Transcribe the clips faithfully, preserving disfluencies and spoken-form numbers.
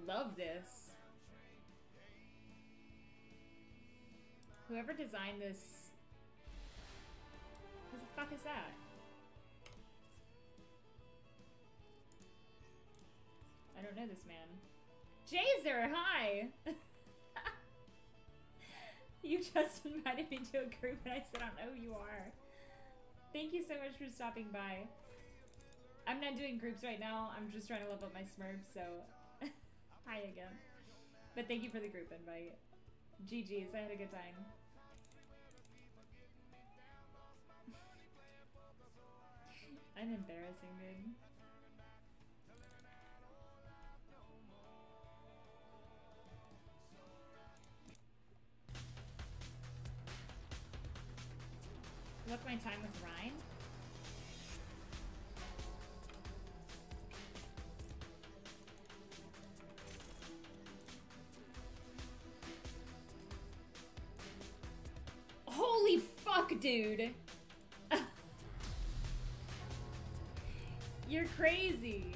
love this. Whoever designed this... What the fuck is that? I don't know this man. Jazer, hi! You just invited me to a group and I said I don't know who you are. Thank you so much for stopping by. I'm not doing groups right now. I'm just trying to level up my Smurf, so hi again. But thank you for the group invite. G G's, I had a good time. I'm embarrassing, dude. Look my time with Ryan. Holy fuck, dude! You're crazy!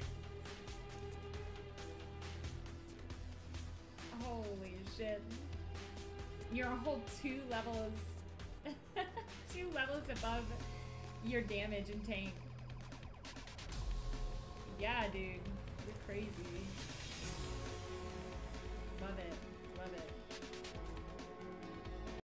Holy shit. You're a whole two levels... two levels above your damage and tank. Yeah, dude. You're crazy. Love it. Love it.